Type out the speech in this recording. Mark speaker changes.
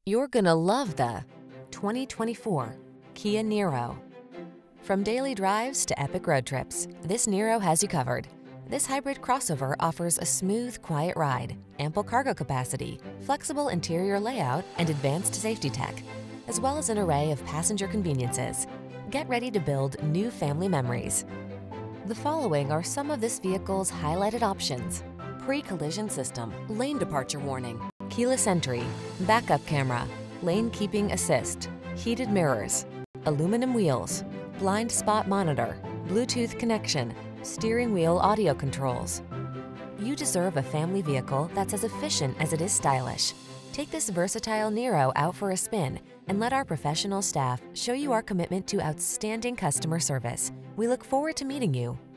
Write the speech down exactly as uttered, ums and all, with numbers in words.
Speaker 1: You're gonna love the twenty twenty-four Kia Niro. From daily drives to epic road trips, this Niro has you covered. This hybrid crossover offers a smooth, quiet ride, ample cargo capacity, flexible interior layout, and advanced safety tech, as well as an array of passenger conveniences. Get ready to build new family memories. The following are some of this vehicle's highlighted options: pre-collision system, lane departure warning, keyless entry, backup camera, lane keeping assist, heated mirrors, aluminum wheels, blind spot monitor, Bluetooth connection, steering wheel audio controls. You deserve a family vehicle that's as efficient as it is stylish. Take this versatile Niro out for a spin and let our professional staff show you our commitment to outstanding customer service. We look forward to meeting you.